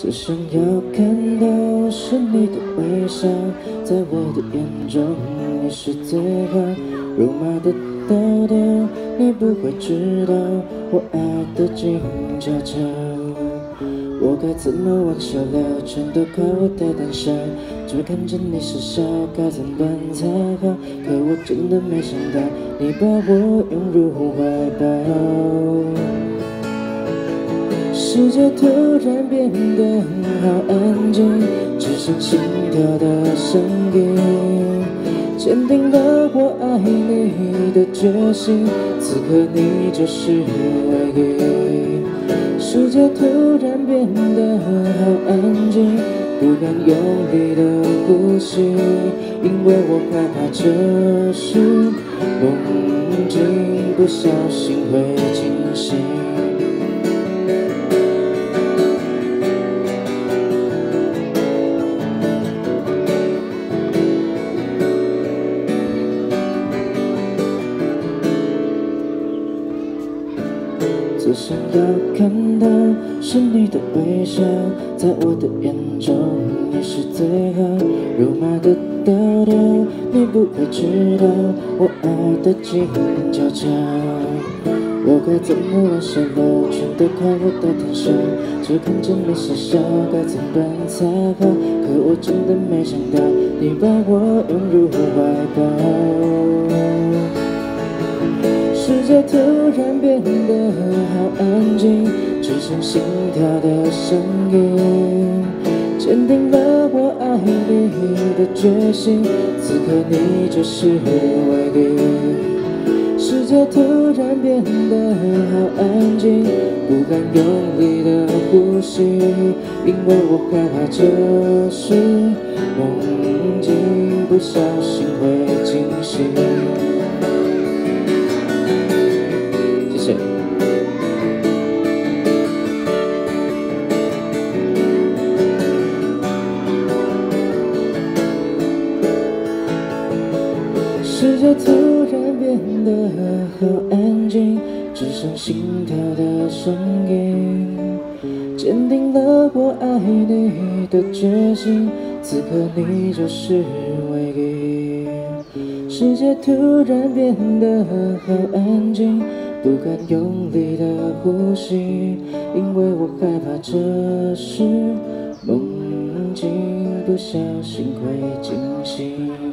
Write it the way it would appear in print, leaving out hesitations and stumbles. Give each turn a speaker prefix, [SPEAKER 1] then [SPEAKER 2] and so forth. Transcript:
[SPEAKER 1] 只想要看到是你的微笑，在我的眼中你是最好。肉麻的调调，你不会知道我爱的静悄悄。我该怎么往下聊，全都靠我的胆小。只看着你傻笑，该怎么办才好？可我真的没想到，你把我拥入怀抱。世界突然变得好安静，只剩心跳的声音，坚定了我爱你的决心。此刻你就是唯一。世界突然变得好安静，不敢用力的呼吸，因为我害怕这是梦境，不小心会惊醒。只想要看到是你的微笑，在我的眼中你是最好。肉麻的调调，你不会知道我爱的静悄悄。我该怎么往下聊，全都靠我的胆小。只看着你傻笑，该怎么办才好？可我真的没想到，你把我拥入怀抱。世界突然变得好安静，只剩心跳的声音，坚定了我爱你的决心。此刻你就是唯一。世界突然变得好安静，不敢用力的呼吸，因为我害怕这是梦境，不小心会惊醒。谢谢。世界突然变得好安静，只剩心跳的声音，坚定了我爱你的决心。此刻你就是唯一。世界突然变得好安静，不敢用力的呼吸，因为我害怕这是梦境，不小心会惊醒。